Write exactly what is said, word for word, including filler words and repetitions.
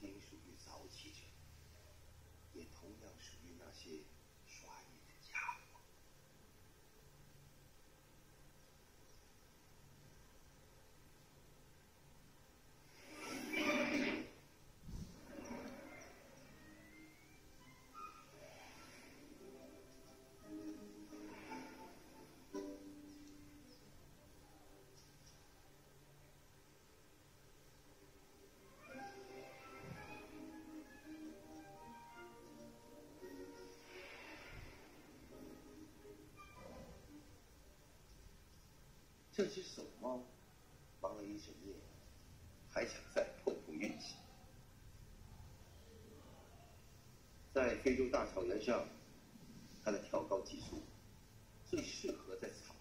仅属于早起者，也同样属于那些耍野的家伙。这只守猫忙了一整夜，还想再碰碰运气。在非洲大草原上，它的跳高技术最适合在草